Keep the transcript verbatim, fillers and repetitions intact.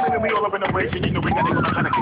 We all up in the race, and you know we gotta go kind of